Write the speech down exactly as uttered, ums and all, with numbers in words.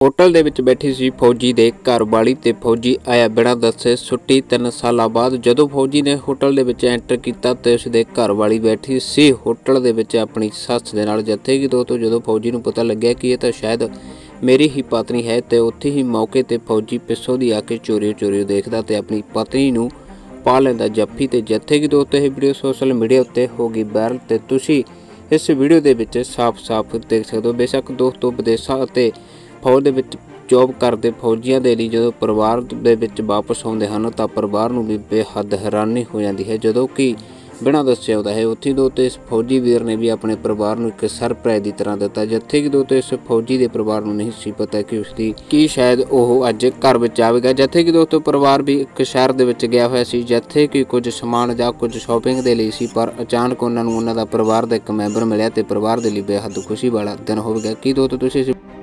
Hotel दे विच बैठी सी फौजी दे घरवाली ते फौजी आया बिना दस्से छुट्टी तीन साल बाद। जदों फौजी ने होटल दे विच एंटर किया तो उसदे घरवाली बैठी सी होटल दे विच अपनी सੱਸ दे नाल। जत्थे कि दोस्तों जदों फौजी नूं पता लग्या कि यह तो शायद मेरी ही पत्नी है तो उत्थे ही मौके ते फौजी पिछों दी आके चोरी चोरी देखदा ते अपनी पत्नी नूं पा लैंदा जफ्फी ते। जत्थे कि दोस्तों यह वीडियो सोशल मीडिया उत्ते हो गई वायरल ते तुसीं इस वीडियो दे विच साफ साफ देख सकते हो। बेशक दोस्तों विदेशों ते फौज दे विच जॉब करते फौजियों के लिए जो परिवार दे विच वापस आते हैं तो परिवार नूं भी बेहद हैरानी हो जाती है जदों कि बिना दस्से आता है। उत्थे दोस्तों इस फौजी वीर ने भी अपने परिवार नूं एक सरप्राइज की तरह दिता, जिथे कि दोस्तों इस फौजी के परिवार नूं नहीं सी पता कि उसकी कि शायद वह अज घर विच आवेगा। जिथे कि दोस्तों परिवार भी एक शहर दे विच गया हुआ सी जिथे कि कुछ समान जां कुछ शॉपिंग के लिए सी, पर अचानक उन्होंने उन्होंने परिवार का एक मैंबर मिलिया तो परिवार के लिए बेहद खुशी वाला दिन हो गया। कि दोस्तों तुसीं